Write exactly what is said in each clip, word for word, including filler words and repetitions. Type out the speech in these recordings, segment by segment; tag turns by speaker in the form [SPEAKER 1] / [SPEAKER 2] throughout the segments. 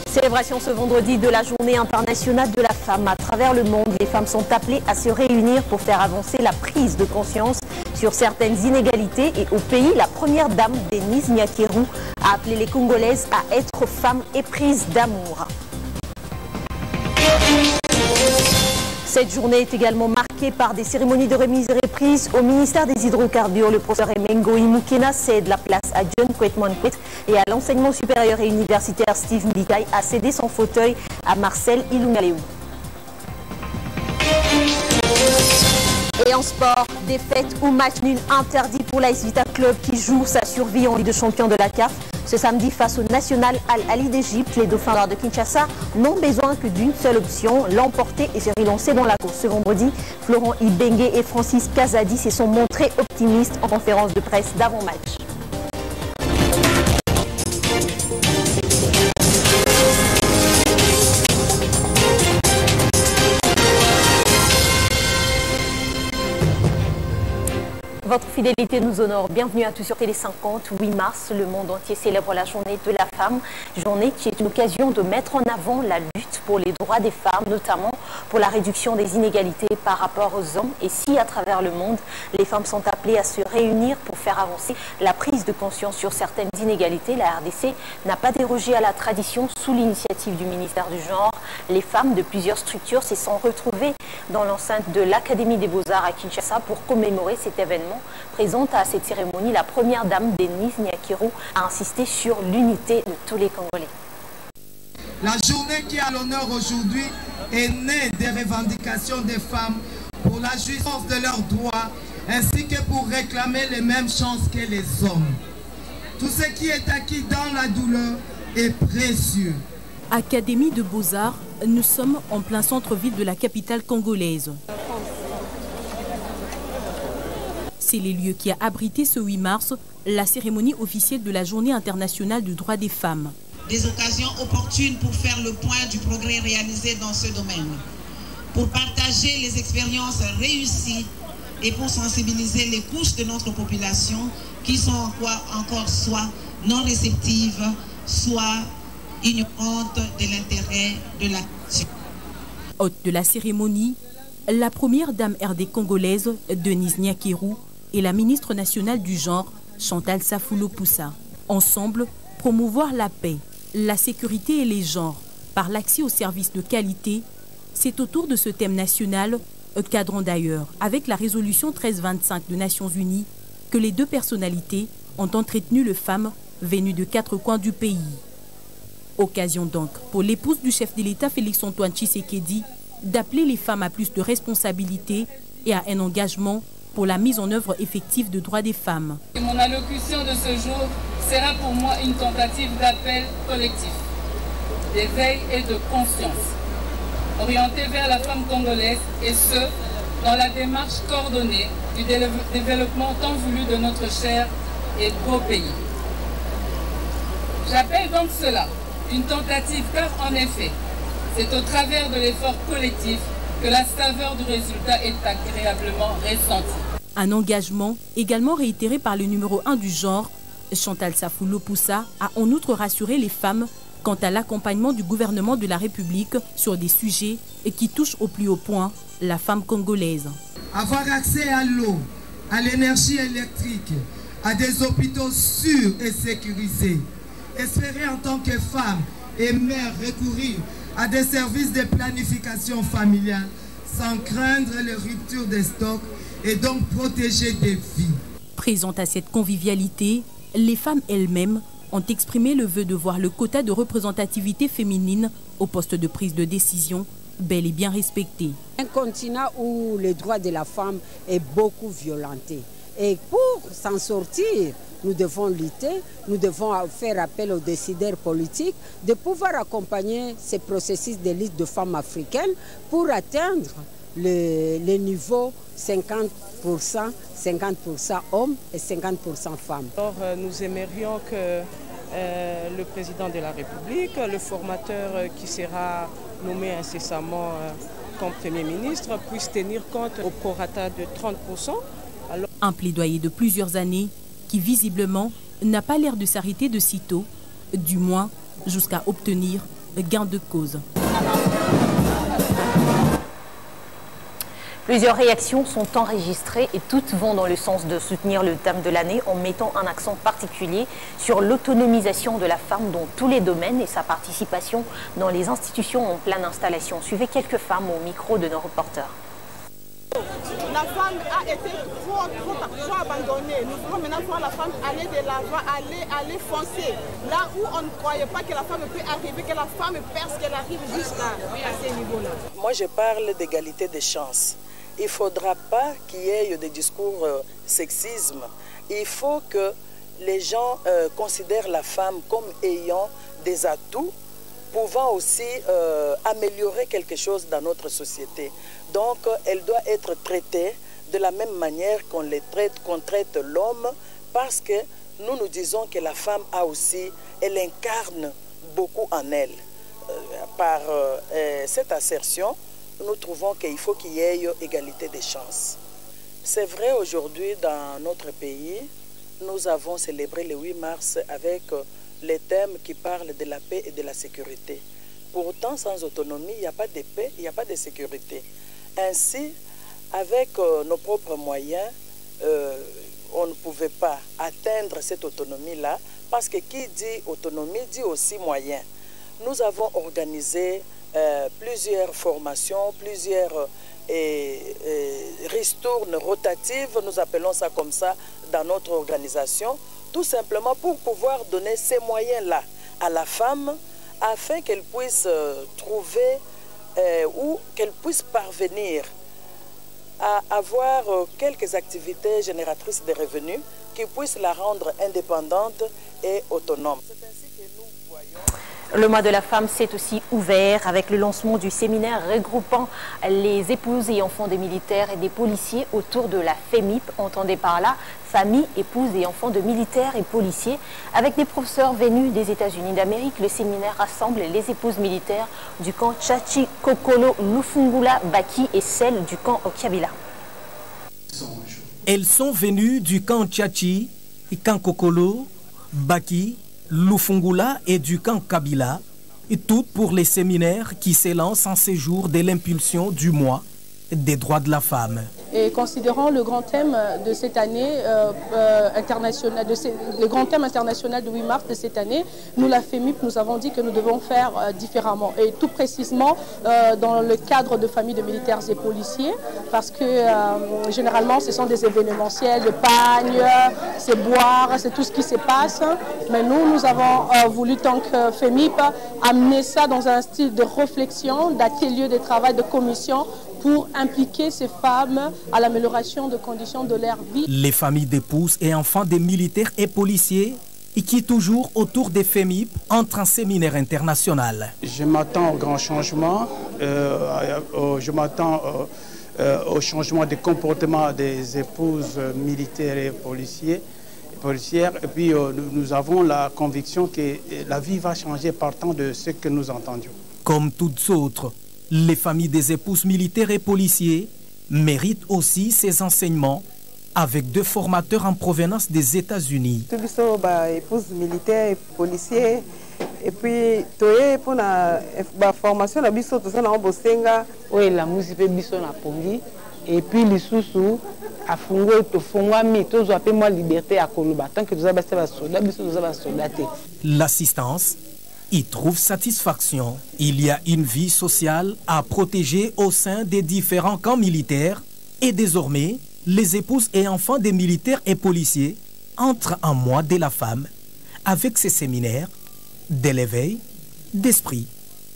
[SPEAKER 1] Célébration ce vendredi de la Journée internationale de la femme. À travers le monde, les femmes sont appelées à se réunir pour faire avancer la prise de conscience sur certaines inégalités. Et au pays, la première dame, Denise Nyakeru, a appelé les Congolaises à être femmes éprises d'amour. Cette journée est également marquée par des cérémonies de remise et reprise au ministère des Hydrocarbures. Le professeur Emengo Imukena cède la place à John Kwetmankwet et à l'enseignement supérieur et universitaire Steve Mbikaï a cédé son fauteuil à Marcel Ilungaleu. Et en sport, défaite ou match nul interdit pour l'A S Vita Club qui joue sa survie en Ligue des champions de la C A F. Ce samedi, face au national Al-Ali d'Égypte, les dauphins de Kinshasa n'ont besoin que d'une seule option, l'emporter et se relancer dans la course. Ce vendredi, Florent Ibengue et Francis Kazadi se sont montrés optimistes en conférence de presse d'avant-match. Votre fidélité nous honore. Bienvenue à tous sur Télé cinquante. huit mars, le monde entier célèbre la journée de la femme. Journée qui est l'occasion de mettre en avant la lutte pour les droits des femmes, notamment pour la réduction des inégalités par rapport aux hommes. Et si à travers le monde, les femmes sont appelées à se réunir pour faire avancer la prise de conscience sur certaines inégalités, la R D C n'a pas dérogé à la tradition. Sous l'initiative du ministère du Genre, les femmes de plusieurs structures se sont retrouvées dans l'enceinte de l'Académie des Beaux-Arts à Kinshasa pour commémorer cet événement. Présente à cette cérémonie, la première dame Denise Nyakeru a insisté sur l'unité de tous les Congolais.
[SPEAKER 2] La journée qui a l'honneur aujourd'hui est née des revendications des femmes pour la jouissance de leurs droits ainsi que pour réclamer les mêmes chances que les hommes. Tout ce qui est acquis dans la douleur est précieux.
[SPEAKER 3] Académie de Beaux-Arts, nous sommes en plein centre-ville de la capitale congolaise. C'est les lieux qui a abrité ce huit mars la cérémonie officielle de la Journée internationale du droit des femmes.
[SPEAKER 4] Des occasions opportunes pour faire le point du progrès réalisé dans ce domaine, pour partager les expériences réussies et pour sensibiliser les couches de notre population qui sont encore, encore soit non réceptives, soit ignorantes de l'intérêt de la question.
[SPEAKER 3] Hôte de la cérémonie, la première dame R D congolaise, Denise Nyakeru, et la ministre nationale du genre, Chantal Safulo Poussa. Ensemble, promouvoir la paix, la sécurité et les genres par l'accès aux services de qualité, c'est autour de ce thème national, cadrant d'ailleurs avec la résolution treize vingt-cinq des Nations Unies, que les deux personnalités ont entretenu les femmes venues de quatre coins du pays. Occasion donc pour l'épouse du chef de l'État Félix-Antoine Tshisekedi d'appeler les femmes à plus de responsabilités et à un engagement pour la mise en œuvre effective de droits des femmes.
[SPEAKER 5] Mon allocution de ce jour sera pour moi une tentative d'appel collectif, d'éveil et de conscience, orientée vers la femme congolaise et ce, dans la démarche coordonnée du développement tant voulu de notre cher et beau pays. J'appelle donc cela une tentative car en effet, c'est au travers de l'effort collectif que la saveur du résultat est agréablement ressentie.
[SPEAKER 3] Un engagement également réitéré par le numéro un du genre, Chantal Safulo Poussa, a en outre rassuré les femmes quant à l'accompagnement du gouvernement de la République sur des sujets qui touchent au plus haut point la femme congolaise.
[SPEAKER 2] Avoir accès à l'eau, à l'énergie électrique, à des hôpitaux sûrs et sécurisés. Espérer en tant que femme et mère recourir à des services de planification familiale sans craindre les ruptures des stocks et donc protéger des vies.
[SPEAKER 3] Présente à cette convivialité, les femmes elles-mêmes ont exprimé le vœu de voir le quota de représentativité féminine au poste de prise de décision bel et bien respecté.
[SPEAKER 6] Un continent où le droit de la femme est beaucoup violenté. Et pour s'en sortir, nous devons lutter, nous devons faire appel aux décideurs politiques de pouvoir accompagner ces processus de lutte de femmes africaines pour atteindre le, le niveau cinquante pour cent, cinquante pour cent hommes et cinquante pour cent femmes.
[SPEAKER 7] Alors, euh, nous aimerions que euh, le président de la République, le formateur euh, qui sera nommé incessamment euh, comme Premier ministre, puisse tenir compte au prorata de trente pour cent. Alors...
[SPEAKER 3] Un plaidoyer de plusieurs années qui visiblement n'a pas l'air de s'arrêter de sitôt, du moins jusqu'à obtenir gain de cause.
[SPEAKER 1] Plusieurs réactions sont enregistrées et toutes vont dans le sens de soutenir le thème de l'année en mettant un accent particulier sur l'autonomisation de la femme dans tous les domaines et sa participation dans les institutions en pleine installation. Suivez quelques femmes au micro de nos reporters.
[SPEAKER 8] La femme a été trop, trop, trop abandonnée. Nous voulons maintenant voir la femme aller de l'avant, aller, aller foncer. Là où on ne croyait pas que la femme peut arriver, que la femme perce, qu'elle arrive jusqu'à ce niveau-là.
[SPEAKER 9] Moi, je parle d'égalité des chances. Il ne faudra pas qu'il y ait des discours euh, sexisme. Il faut que les gens euh, considèrent la femme comme ayant des atouts, pouvant aussi euh, améliorer quelque chose dans notre société. Donc, elle doit être traitée de la même manière qu'on les traite, qu'on traite l'homme, parce que nous nous disons que la femme a aussi, elle incarne beaucoup en elle. Euh, par euh, cette assertion, nous trouvons qu'il faut qu'il y ait égalité des chances. C'est vrai, aujourd'hui, dans notre pays, nous avons célébré le huit mars avec les thèmes qui parlent de la paix et de la sécurité. Pourtant, sans autonomie, il n'y a pas de paix, il n'y a pas de sécurité. Ainsi, avec euh, nos propres moyens, euh, on ne pouvait pas atteindre cette autonomie-là, parce que qui dit autonomie dit aussi moyens. Nous avons organisé euh, plusieurs formations, plusieurs euh, et, et ristournes rotatives, nous appelons ça comme ça dans notre organisation, tout simplement pour pouvoir donner ces moyens-là à la femme, afin qu'elle puisse euh, trouver euh, ou qu'elle puisse parvenir à avoir euh, quelques activités génératrices de revenus qui puissent la rendre indépendante et autonome. C'est ainsi que nous voyons...
[SPEAKER 1] Le mois de la femme s'est aussi ouvert avec le lancement du séminaire regroupant les épouses et enfants des militaires et des policiers autour de la FEMIP, entendez par là famille, épouses et enfants de militaires et policiers. Avec des professeurs venus des États-Unis d'Amérique, le séminaire rassemble les épouses militaires du camp Tchachi, Kokolo, Lufungula, Baki et celles du camp Kabila.
[SPEAKER 10] Elles sont venues du camp Tchachi, camp Kokolo, Baki, Lufungula et du camp Kabila, et toutes pour les séminaires qui s'élancent en ces jours de l'impulsion du mois des droits de la femme.
[SPEAKER 11] Et considérant le grand thème de cette année, euh, euh, international, de ces, le grand thème international du huit mars de cette année, nous, la FEMIP, nous avons dit que nous devons faire euh, différemment. Et tout précisément euh, dans le cadre de familles de militaires et policiers, parce que euh, généralement ce sont des événementiels, de pagne, c'est boire, c'est tout ce qui se passe. Mais nous, nous avons euh, voulu, tant que FEMIP, amener ça dans un style de réflexion, d'atelier de travail, de commission, pour impliquer ces femmes à l'amélioration des conditions de leur vie.
[SPEAKER 10] Les familles d'épouses et enfants des militaires et policiers et qui toujours autour des FEMIP entrent en séminaire international.
[SPEAKER 12] Je m'attends au grand changement, euh, euh, je m'attends euh, euh, au changement de comportement des épouses militaires et policiers, policières. Et puis euh, nous avons la conviction que la vie va changer partant de ce que nous entendions.
[SPEAKER 10] Comme toutes autres, les familles des épouses militaires et policiers méritent aussi ces enseignements avec deux formateurs en provenance des États-Unis.
[SPEAKER 13] Tous les épouses militaires et policiers, et puis pour la formation, la biso tout ça na bosenga.
[SPEAKER 14] Oui, la musique biso na pongi, et puis les sous-sous à fondre to fondwa mi to zo appelle moi liberté à Koloba tant que nous avons ba soldat biso nous avons soldat.
[SPEAKER 10] L'assistance y trouve satisfaction. Il y a une vie sociale à protéger au sein des différents camps militaires et désormais, les épouses et enfants des militaires et policiers entrent en mois de la femme avec ces séminaires de l'éveil d'esprit.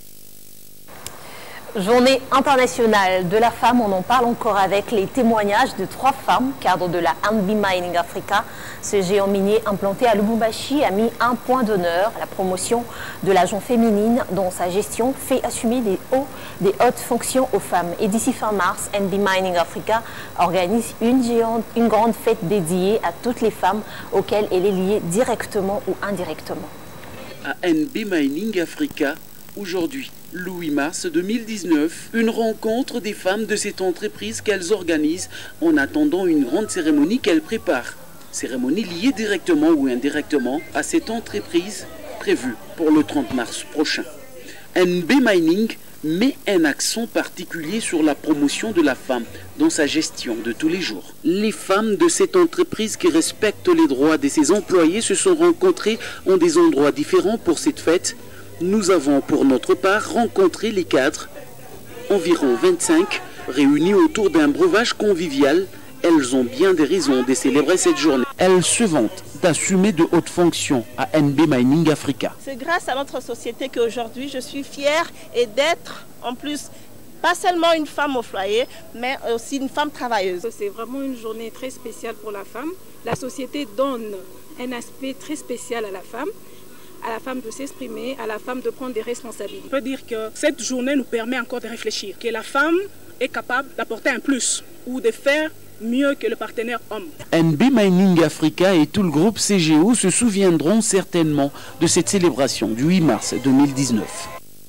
[SPEAKER 1] Journée internationale de la femme, on en parle encore avec les témoignages de trois femmes, cadres de la N B Mining Africa. Ce géant minier implanté à Lubumbashi a mis un point d'honneur à la promotion de l'agent féminine dont sa gestion fait assumer des, hauts, des hautes fonctions aux femmes. Et d'ici fin mars, N B Mining Africa organise une, géante, une grande fête dédiée à toutes les femmes auxquelles elle est liée directement ou indirectement.
[SPEAKER 15] À N B Mining Africa, aujourd'hui, le huit mars deux mille dix-neuf, une rencontre des femmes de cette entreprise qu'elles organisent en attendant une grande cérémonie qu'elles préparent. Cérémonie liée directement ou indirectement à cette entreprise prévue pour le trente mars prochain. N B Mining met un accent particulier sur la promotion de la femme dans sa gestion de tous les jours. Les femmes de cette entreprise qui respectent les droits de ses employés se sont rencontrées en des endroits différents pour cette fête. Nous avons pour notre part rencontré les cadres, environ vingt-cinq, réunis autour d'un breuvage convivial. Elles ont bien des raisons de célébrer cette journée. Elles se vantent d'assumer de hautes fonctions à N B Mining Africa.
[SPEAKER 16] C'est grâce à notre société qu'aujourd'hui je suis fière et d'être en plus pas seulement une femme au foyer, mais aussi une femme travailleuse.
[SPEAKER 17] C'est vraiment une journée très spéciale pour la femme. La société donne un aspect très spécial à la femme, à la femme de s'exprimer, à la femme de prendre des responsabilités.
[SPEAKER 18] On peut dire que cette journée nous permet encore de réfléchir, que la femme est capable d'apporter un plus ou de faire mieux que le partenaire homme.
[SPEAKER 15] N B Mining Africa et tout le groupe C G O se souviendront certainement de cette célébration du huit mars deux mille dix-neuf.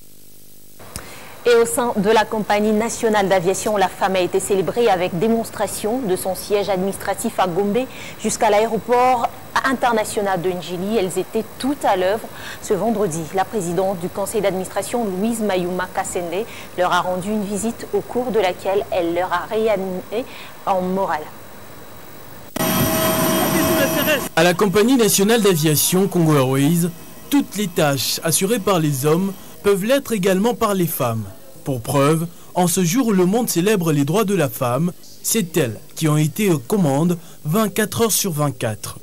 [SPEAKER 1] Et au sein de la compagnie nationale d'aviation, la femme a été célébrée avec démonstration de son siège administratif à Gombe jusqu'à l'aéroport international de Njili. Elles étaient toutes à l'œuvre ce vendredi. La présidente du conseil d'administration, Louise Mayuma Kassende, leur a rendu une visite au cours de laquelle elle leur a réanimé en morale.
[SPEAKER 19] À la compagnie nationale d'aviation Congo Airways, toutes les tâches assurées par les hommes peuvent l'être également par les femmes. Pour preuve, en ce jour où le monde célèbre les droits de la femme, c'est elles qui ont été aux commandes vingt-quatre heures sur vingt-quatre.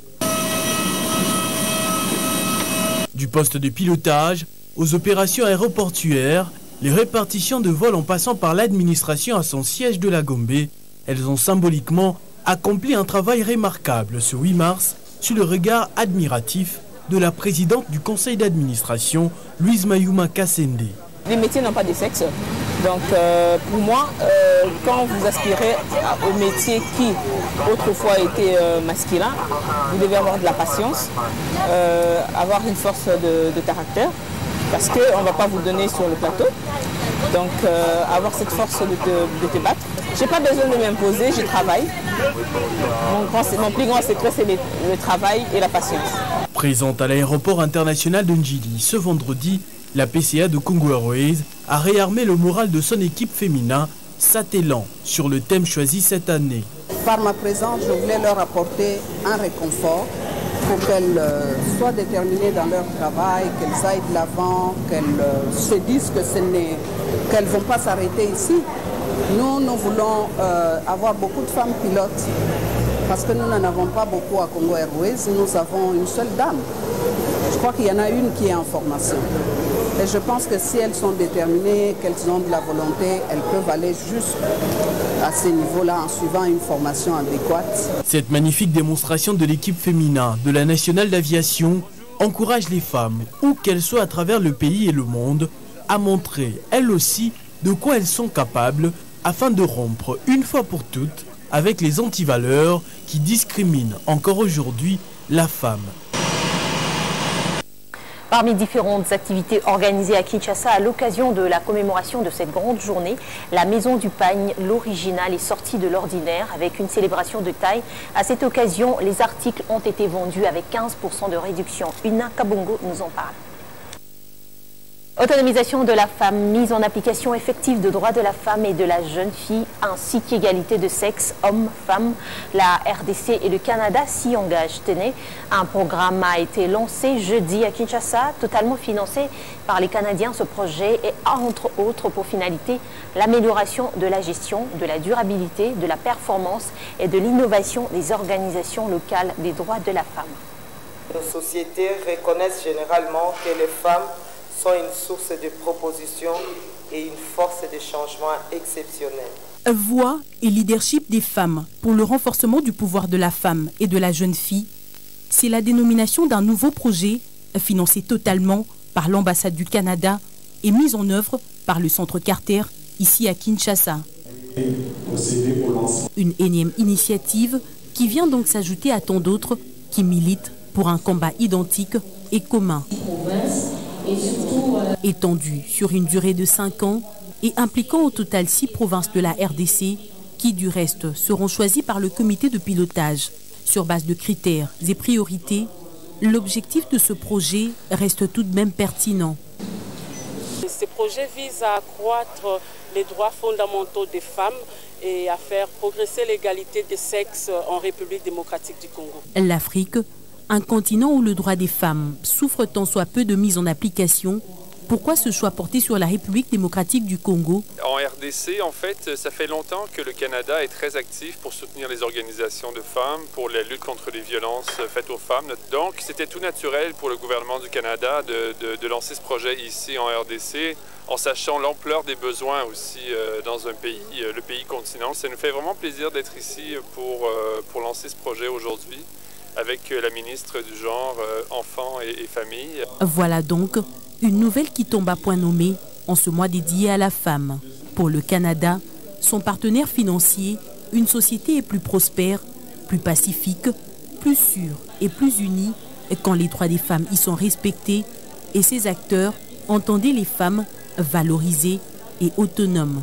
[SPEAKER 19] Du poste de pilotage aux opérations aéroportuaires, les répartitions de vols en passant par l'administration à son siège de la Gombe, elles ont symboliquement accompli un travail remarquable ce huit mars sous le regard admiratif de la présidente du conseil d'administration, Louise Mayuma Kassende.
[SPEAKER 20] Les métiers n'ont pas de sexe. Donc euh, pour moi, euh, quand vous aspirez à, au métier qui autrefois était euh, masculin, vous devez avoir de la patience, euh, avoir une force de, de caractère, parce qu'on ne va pas vous donner sur le plateau. Donc euh, avoir cette force de te, de te battre. Je n'ai pas besoin de m'imposer, je travaille. Mon, grand, mon plus grand secret, c'est le, le travail et la patience.
[SPEAKER 19] Présente à l'aéroport international de Njili ce vendredi, la P C A de Congo Airways a réarmé le moral de son équipe féminin, s'attelant sur le thème choisi cette année.
[SPEAKER 21] Par ma présence, je voulais leur apporter un réconfort pour qu'elles euh, soient déterminées dans leur travail, qu'elles aillent de l'avant, qu'elles euh, se disent que ce n'est, qu'elles ne vont pas s'arrêter ici. Nous, nous voulons euh, avoir beaucoup de femmes pilotes parce que nous n'en avons pas beaucoup à Congo Airways. Nous avons une seule dame. Je crois qu'il y en a une qui est en formation. Et je pense que si elles sont déterminées, qu'elles ont de la volonté, elles peuvent aller juste à ce niveau-là en suivant une formation adéquate.
[SPEAKER 19] Cette magnifique démonstration de l'équipe féminin de la nationale d'aviation encourage les femmes, où qu'elles soient à travers le pays et le monde, à montrer elles aussi de quoi elles sont capables afin de rompre une fois pour toutes avec les antivaleurs qui discriminent encore aujourd'hui la femme.
[SPEAKER 1] Parmi différentes activités organisées à Kinshasa à l'occasion de la commémoration de cette grande journée, la Maison du Pagne, l'original, est sortie de l'ordinaire avec une célébration de taille. À cette occasion, les articles ont été vendus avec quinze pour cent de réduction. Una Kabongo nous en parle. Autonomisation de la femme, mise en application effective de droits de la femme et de la jeune fille, ainsi qu'égalité de sexe, hommes-femmes. La R D C et le Canada s'y engagent. Tenez, un programme a été lancé jeudi à Kinshasa, totalement financé par les Canadiens. Ce projet est entre autres pour finalité l'amélioration de la gestion, de la durabilité, de la performance et de l'innovation des organisations locales des droits de la femme.
[SPEAKER 22] Nos sociétés reconnaissent généralement que les femmes sont une source de propositions et une force de changement exceptionnelle.
[SPEAKER 3] Voix et leadership des femmes pour le renforcement du pouvoir de la femme et de la jeune fille, c'est la dénomination d'un nouveau projet financé totalement par l'ambassade du Canada et mis en œuvre par le Centre Carter ici à Kinshasa. Une énième initiative qui vient donc s'ajouter à tant d'autres qui militent pour un combat identique et commun. Étendu sur une durée de cinq ans et impliquant au total six provinces de la R D C qui du reste seront choisies par le comité de pilotage sur base de critères et priorités, l'objectif de ce projet reste tout de même pertinent.
[SPEAKER 4] ces projets visent à accroître les droits fondamentaux des femmes et à faire progresser l'égalité des sexes en République démocratique du Congo.
[SPEAKER 3] L'Afrique, un continent où le droit des femmes souffre tant soit peu de mise en application. Pourquoi ce choix porté sur la République démocratique du Congo?
[SPEAKER 5] En R D C, en fait, ça fait longtemps que le Canada est très actif pour soutenir les organisations de femmes, pour la lutte contre les violences faites aux femmes. Donc, c'était tout naturel pour le gouvernement du Canada de, de, de lancer ce projet ici en R D C, en sachant l'ampleur des besoins aussi euh, dans un pays, euh, le pays continent. Ça nous fait vraiment plaisir d'être ici pour, euh, pour lancer ce projet aujourd'hui avec la ministre du genre, euh, enfants et, et famille.
[SPEAKER 3] Voilà donc une nouvelle qui tombe à point nommé en ce mois dédié à la femme. Pour le Canada, son partenaire financier, une société est plus prospère, plus pacifique, plus sûre et plus unie quand les droits des femmes y sont respectés et ses acteurs entendaient les femmes valorisées et autonomes.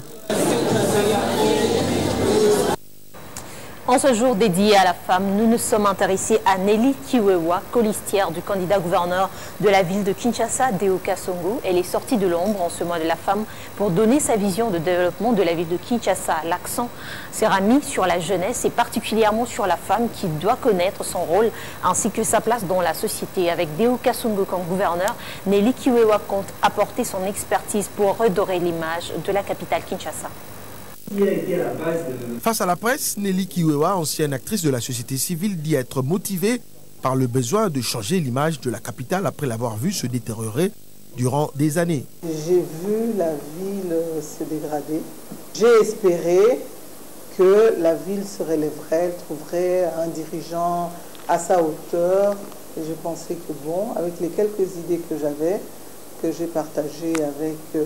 [SPEAKER 1] En ce jour dédié à la femme, nous nous sommes intéressés à Nelly Kiwewa, colistière du candidat gouverneur de la ville de Kinshasa, Deo Kasongo. Elle est sortie de l'ombre en ce mois de la femme pour donner sa vision de développement de la ville de Kinshasa. L'accent sera mis sur la jeunesse et particulièrement sur la femme qui doit connaître son rôle ainsi que sa place dans la société. Avec Deo Kasongo comme gouverneur, Nelly Kiwewa compte apporter son expertise pour redorer l'image de la capitale Kinshasa.
[SPEAKER 23] Face à la presse, Nelly Kiwewa, ancienne actrice de la société civile, dit être motivée par le besoin de changer l'image de la capitale après l'avoir vue se détériorer durant des années.
[SPEAKER 13] J'ai vu la ville se dégrader. J'ai espéré que la ville se relèverait, trouverait un dirigeant à sa hauteur. Et je pensais que bon, avec les quelques idées que j'avais, que j'ai partagées avec... Euh,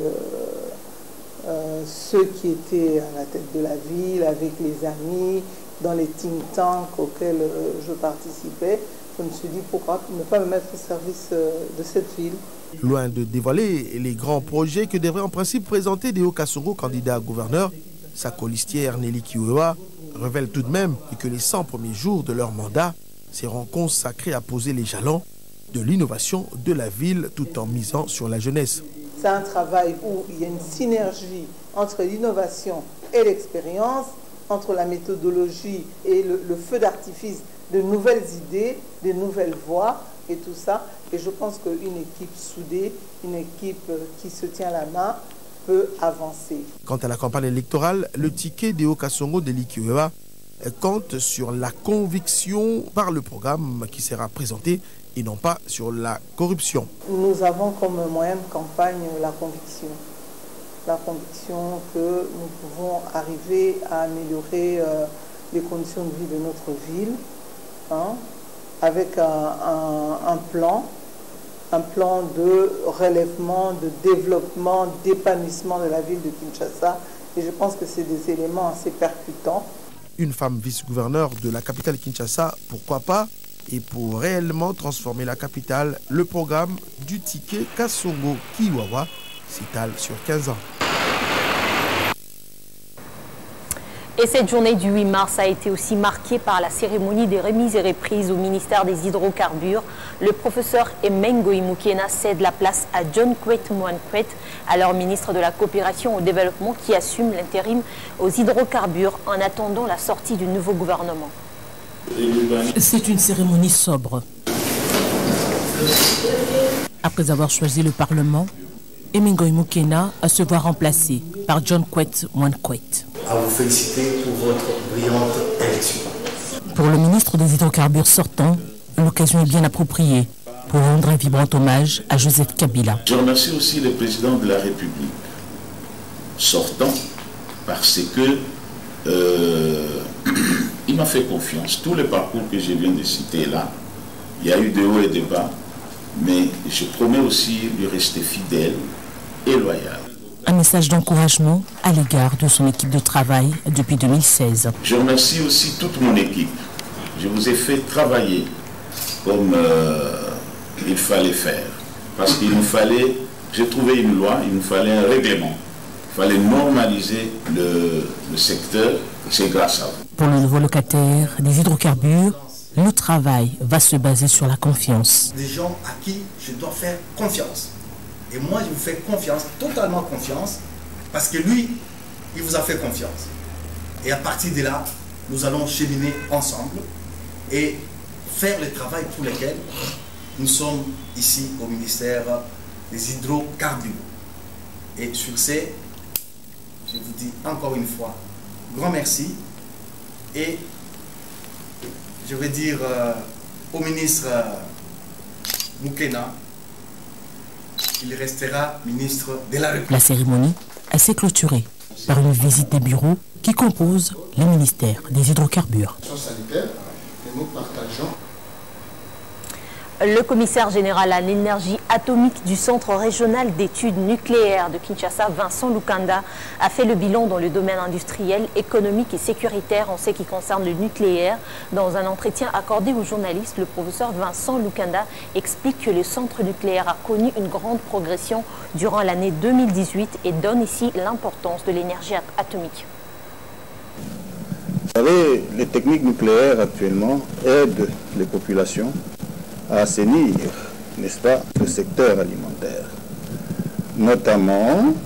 [SPEAKER 13] Euh, ceux qui étaient à la tête de la ville, avec les amis, dans les think tanks auxquels euh, je participais, je me suis dit pourquoi ne pas me mettre au service euh, de cette ville.
[SPEAKER 23] Loin de dévoiler les grands projets que devrait en principe présenter Deo Kasongo, candidat à gouverneur, sa colistière Nelly Kiwewa révèle tout de même que les cent premiers jours de leur mandat seront consacrés à poser les jalons de l'innovation de la ville tout en misant sur la jeunesse.
[SPEAKER 13] C'est un travail où il y a une synergie entre l'innovation et l'expérience, entre la méthodologie et le, le feu d'artifice de nouvelles idées, de nouvelles voies et tout ça. Et je pense qu'une équipe soudée, une équipe qui se tient la main peut avancer.
[SPEAKER 23] Quant à la campagne électorale, le ticket Deo Kasongo de Nelly Kiwewa compte sur la conviction par le programme qui sera présenté et non pas sur la corruption.
[SPEAKER 13] Nous avons comme moyen de campagne la conviction. La conviction que nous pouvons arriver à améliorer euh, les conditions de vie de notre ville, hein, avec un, un, un plan, un plan de relèvement, de développement, d'épanouissement de la ville de Kinshasa. Et je pense que c'est des éléments assez percutants.
[SPEAKER 23] Une femme vice-gouverneure de la capitale Kinshasa, pourquoi pas? Et pour réellement transformer la capitale, le programme du ticket Kasongo Kiwewa s'étale sur quinze ans.
[SPEAKER 1] Et cette journée du huit mars a été aussi marquée par la cérémonie des remises et reprises au ministère des Hydrocarbures. Le professeur Emengo Imukena cède la place à John Kwet Mwankwet, alors ministre de la Coopération au Développement, qui assume l'intérim aux hydrocarbures en attendant la sortie du nouveau gouvernement.
[SPEAKER 3] C'est une cérémonie sobre. Après avoir choisi le Parlement, Emengo Imukena se voit remplacé par John Kwet Mwankwet.
[SPEAKER 24] À vous féliciter pour votre brillante élection.
[SPEAKER 3] Pour le ministre des Hydrocarbures sortant, l'occasion est bien appropriée pour rendre un vibrant hommage à Joseph Kabila.
[SPEAKER 25] Je remercie aussi le président de la République sortant parce que euh, il m'a fait confiance. Tout le parcours que je viens de citer là, il y a eu de hauts et de bas, mais je promets aussi de rester fidèle et loyal.
[SPEAKER 3] Un message d'encouragement à l'égard de son équipe de travail depuis deux mille seize.
[SPEAKER 25] Je remercie aussi toute mon équipe. Je vous ai fait travailler comme euh, il fallait faire. Parce qu'il nous fallait, j'ai trouvé une loi, il nous fallait un règlement. Il fallait normaliser le, le secteur, c'est grâce à vous.
[SPEAKER 3] Pour le nouveau locataire des hydrocarbures, le travail va se baser sur la confiance.
[SPEAKER 24] Des gens à qui je dois faire confiance.
[SPEAKER 2] Et moi, je vous fais confiance, totalement confiance, parce que lui, il vous a fait confiance. Et à partir de là, nous allons cheminer ensemble et faire le travail pour lequel nous sommes ici au ministère des hydrocarbures. Et sur ce, je vous dis encore une fois, grand merci. Et je vais dire euh, au ministre euh, Moukena, il restera ministre de la République.
[SPEAKER 3] La cérémonie s'est clôturée par une visite des bureaux qui composent le ministère des hydrocarbures.
[SPEAKER 2] Nous partageons.
[SPEAKER 1] Le commissaire général à l'énergie atomique du Centre régional d'études nucléaires de Kinshasa, Vincent Lukanda, a fait le bilan dans le domaine industriel, économique et sécuritaire en ce qui concerne le nucléaire. Dans un entretien accordé aux journalistes, le professeur Vincent Lukanda explique que le centre nucléaire a connu une grande progression durant l'année deux mille dix-huit et donne ici l'importance de l'énergie atomique.
[SPEAKER 6] Vous savez, les techniques nucléaires actuellement aident les populations à assainir, n'est-ce pas, le secteur alimentaire, notamment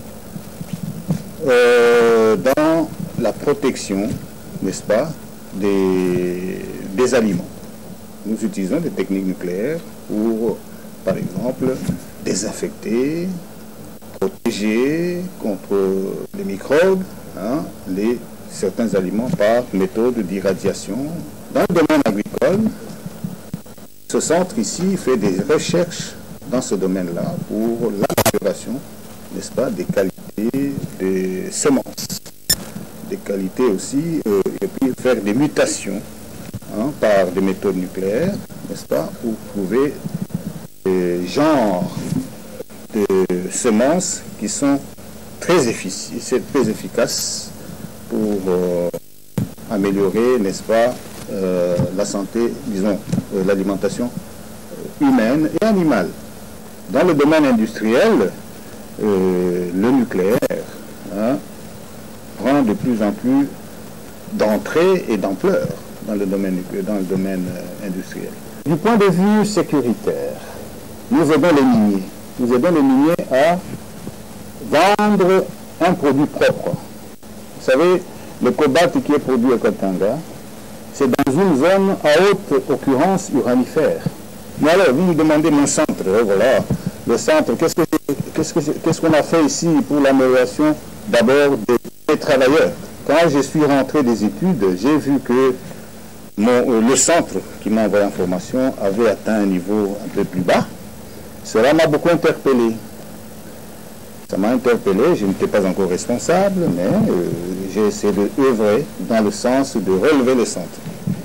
[SPEAKER 6] euh, dans la protection, n'est-ce pas, des, des aliments. Nous utilisons des techniques nucléaires pour, par exemple, désinfecter, protéger contre les microbes, hein, les, certains aliments par méthode d'irradiation. Dans le domaine agricole, ce centre ici fait des recherches dans ce domaine-là pour l'amélioration, n'est-ce pas, des qualités des semences, des qualités aussi, euh, et puis faire des mutations hein, par des méthodes nucléaires, n'est-ce pas, pour trouver des genres de semences qui sont très efficaces, très efficaces pour euh, améliorer, n'est-ce pas, Euh, la santé, disons, euh, l'alimentation euh, humaine et animale. Dans le domaine industriel, euh, le nucléaire hein, prend de plus en plus d'entrée et d'ampleur dans le domaine, dans le domaine euh, industriel. Du point de vue sécuritaire, nous aidons les miniers. Nous aidons les miniers à vendre un produit propre. Vous savez, le cobalt qui est produit au Katanga, c'est dans une zone à haute occurrence uranifère. Mais alors, vous me demandez mon centre, oh, voilà, le centre, qu'est-ce qu'on qu'est-ce que, qu'est-ce qu'on a fait ici pour l'amélioration d'abord des, des travailleurs? Quand je suis rentré des études, j'ai vu que mon, euh, le centre qui m'a envoyé l'information avait atteint un niveau un peu plus bas. Cela m'a beaucoup interpellé. Ça m'a interpellé, je n'étais pas encore responsable, mais euh, j'ai essayé d'œuvrer dans le sens de relever le centre.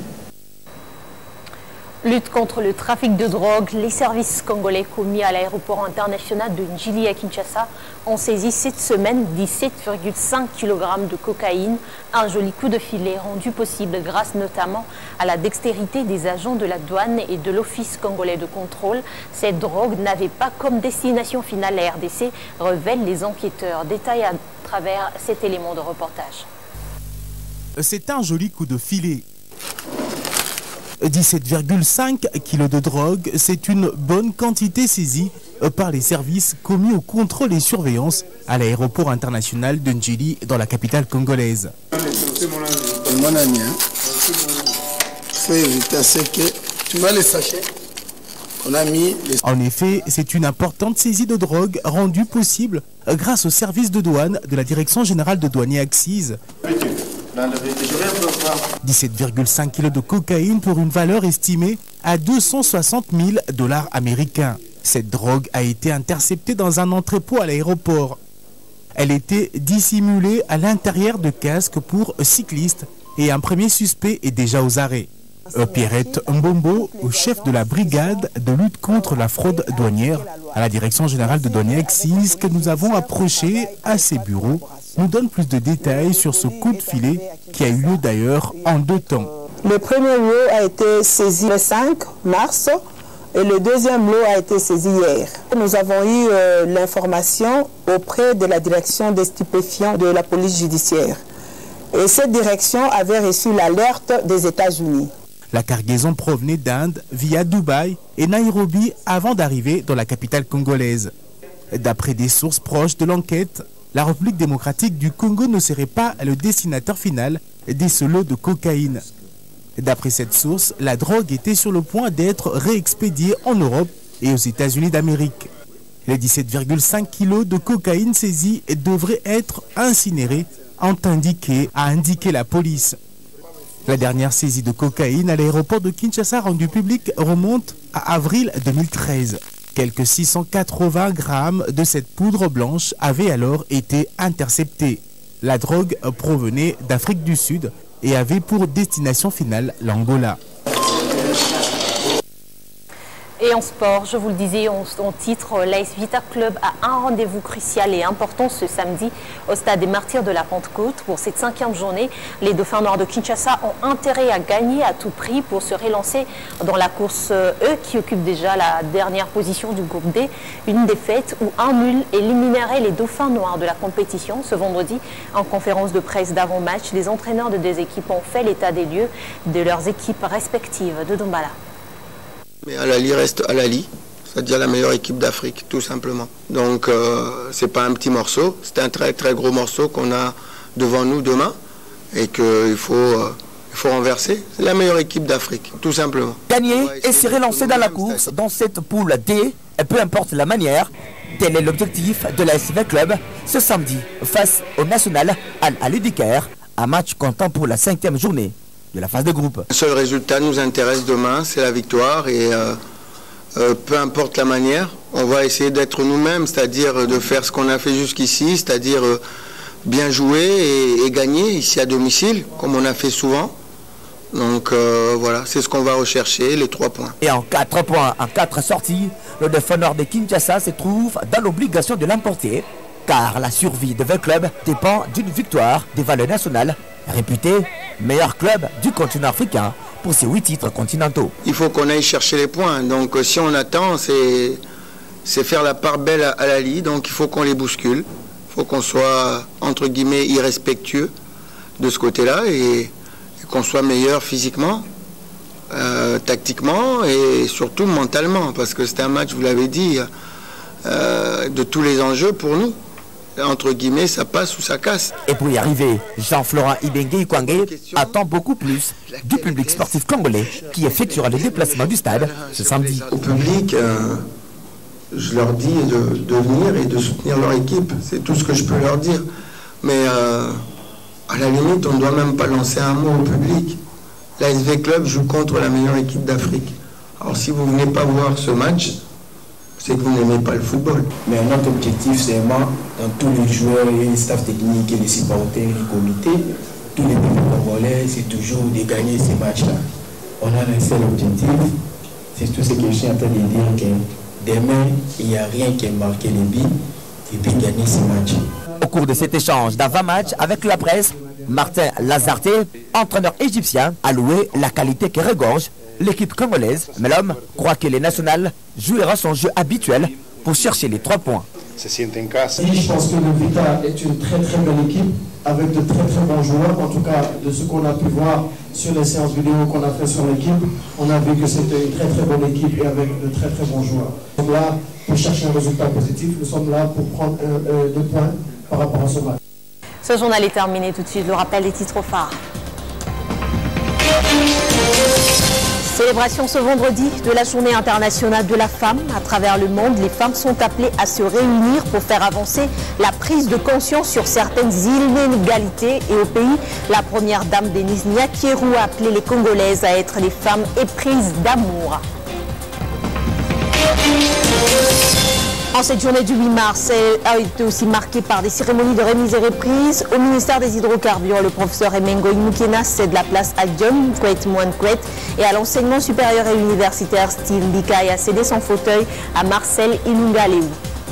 [SPEAKER 1] Lutte contre le trafic de drogue, les services congolais commis à l'aéroport international de Njili à Kinshasa ont saisi cette semaine dix-sept virgule cinq kilogrammes de cocaïne, un joli coup de filet rendu possible grâce notamment à la dextérité des agents de la douane et de l'Office congolais de contrôle. Cette drogue n'avait pas comme destination finale la R D C, révèlent les enquêteurs. Détail à travers cet élément de reportage.
[SPEAKER 7] C'est un joli coup de filet. dix-sept virgule cinq kilos de drogue, c'est une bonne quantité saisie par les services commis au contrôle et surveillance à l'aéroport international de Njili dans la capitale congolaise.
[SPEAKER 8] Mon ami, faut éviter à ce que tu vois les sachets. On a mis les...
[SPEAKER 7] En effet, c'est une importante saisie de drogue rendue possible grâce au service de douane de la Direction générale de douane et accises. dix-sept virgule cinq kilos de cocaïne pour une valeur estimée à deux cent soixante mille dollars américains. Cette drogue a été interceptée dans un entrepôt à l'aéroport. Elle était dissimulée à l'intérieur de casques pour cyclistes et un premier suspect est déjà aux arrêts. Pierrette Mbombo, chef de la brigade de lutte contre la fraude douanière à la Direction générale de douane et accises que nous avons approché à ses bureaux, nous donne plus de détails sur ce coup de filet qui a eu lieu d'ailleurs en deux temps.
[SPEAKER 9] Le premier lot a été saisi le cinq mars et le deuxième lot a été saisi hier. Nous avons eu euh, l'information auprès de la direction des stupéfiants de la police judiciaire. Et cette direction avait reçu l'alerte des États-Unis.
[SPEAKER 7] La cargaison provenait d'Inde via Dubaï et Nairobi avant d'arriver dans la capitale congolaise. D'après des sources proches de l'enquête, la République démocratique du Congo ne serait pas le destinataire final des lots de cocaïne. D'après cette source, la drogue était sur le point d'être réexpédiée en Europe et aux États-Unis d'Amérique. Les dix-sept virgule cinq kilos de cocaïne saisis devraient être incinérés, ont indiqué, a indiqué la police. La dernière saisie de cocaïne à l'aéroport de Kinshasa rendue publique remonte à avril deux mille treize. Quelques six cent quatre-vingts grammes de cette poudre blanche avaient alors été interceptés. La drogue provenait d'Afrique du Sud et avait pour destination finale l'Angola.
[SPEAKER 1] Et en sport, je vous le disais, en, en titre, l'A S Vita Club a un rendez-vous crucial et important ce samedi au stade des Martyrs de la Pentecôte. Pour cette cinquième journée, les Dauphins Noirs de Kinshasa ont intérêt à gagner à tout prix pour se relancer dans la course, eux qui occupent déjà la dernière position du groupe D. Une défaite ou un nul éliminerait les Dauphins Noirs de la compétition. Ce vendredi, en conférence de presse d'avant-match, les entraîneurs de deux équipes ont fait l'état des lieux de leurs équipes respectives de Dombala.
[SPEAKER 8] Mais Al-Ali reste Al-Ali, c'est-à-dire la meilleure équipe d'Afrique, tout simplement. Donc, euh, c'est pas un petit morceau, c'est un très très gros morceau qu'on a devant nous demain et qu'il faut, euh, il faut renverser. C'est la meilleure équipe d'Afrique, tout simplement.
[SPEAKER 10] Gagner et se relancer dans la course dans cette poule D, et peu importe la manière, tel est l'objectif de l'A S V Club ce samedi face au national Al-Ali du Caire, un match comptant pour la cinquième journée de la phase de groupe.
[SPEAKER 8] Le seul résultat nous intéresse demain, c'est la victoire et euh, euh, peu importe la manière, on va essayer d'être nous-mêmes, c'est-à-dire de faire ce qu'on a fait jusqu'ici, c'est-à-dire euh, bien jouer et, et gagner ici à domicile, comme on a fait souvent. Donc euh, voilà, c'est ce qu'on va rechercher, les trois points.
[SPEAKER 10] Et en quatre points, en quatre sorties, le défenseur de Kinshasa se trouve dans l'obligation de l'emporter, car la survie de vingt clubs dépend d'une victoire des valeurs nationales, réputé meilleur club du continent africain pour ses huit titres continentaux.
[SPEAKER 8] Il faut qu'on aille chercher les points, donc si on attend, c'est c'est faire la part belle à, à la Ligue, donc il faut qu'on les bouscule, il faut qu'on soit entre guillemets irrespectueux de ce côté-là et, et qu'on soit meilleur physiquement, euh, tactiquement et surtout mentalement, parce que c'est un match, vous l'avez dit, euh, de tous les enjeux pour nous. Entre guillemets, ça passe ou ça casse.
[SPEAKER 10] Et pour y arriver, Jean-Florent Ibengue Ikwangé attend beaucoup plus du public sportif congolais qui effectuera le déplacement du stade ce samedi.
[SPEAKER 8] Au public, euh, je leur dis de, de venir et de soutenir leur équipe. C'est tout ce que je peux leur dire. Mais euh, à la limite, on ne doit même pas lancer un mot au public. L'A S V Club joue contre la meilleure équipe d'Afrique. Alors si vous ne venez pas voir ce match, c'est que vous n'aimez pas le football.
[SPEAKER 11] Mais notre objectif, c'est vraiment, dans tous les joueurs, et les staffs techniques, et les supporters, les comités, tous les pays congolais, c'est toujours de gagner ces matchs-là. On a un seul objectif, c'est tout ce que je suis en train de dire, que demain, il n'y a rien qui est marqué les billes, et puis gagner ces matchs.
[SPEAKER 10] Au cours de cet échange d'avant-match avec la presse, Martin Lazarte, entraîneur égyptien, a loué la qualité qui regorge l'équipe congolaise, mais l'homme croit que les nationales jouera son jeu habituel pour chercher les trois points.
[SPEAKER 11] Je pense que le Vita est une très très belle équipe avec de très très bons joueurs. En tout cas, de ce qu'on a pu voir sur les séances vidéo qu'on a fait sur l'équipe, on a vu que c'était une très très bonne équipe et avec de très très bons joueurs. Nous sommes là pour chercher un résultat positif, nous sommes là pour prendre euh, euh, deux points par rapport à ce match.
[SPEAKER 1] Ce journal est terminé tout de suite, le rappel des titres phares. Célébration ce vendredi de la Journée internationale de la femme. À travers le monde, les femmes sont appelées à se réunir pour faire avancer la prise de conscience sur certaines inégalités. Et au pays, la première dame Denise Nyakierou a appelé les Congolaises à être les femmes éprises d'amour. En cette journée du huit mars, elle a été aussi marquée par des cérémonies de remise et reprise. Au ministère des Hydrocarbures, le professeur Emengo Imukena cède la place à Guillaume Kwet Moine Kwet et à l'enseignement supérieur et universitaire Steve Bikai a cédé son fauteuil à Marcel Ilunga-Léou.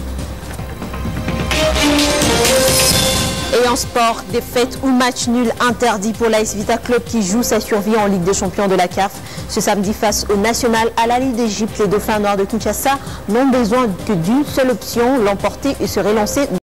[SPEAKER 1] Et en sport, défaite ou match nul interdit pour l'A S Vita Club qui joue sa survie en Ligue des Champions de la C A F. Ce samedi face au National Al-Ali d'Égypte, les Dauphins Noirs de Kinshasa n'ont besoin que d'une seule option, l'emporter et se relancer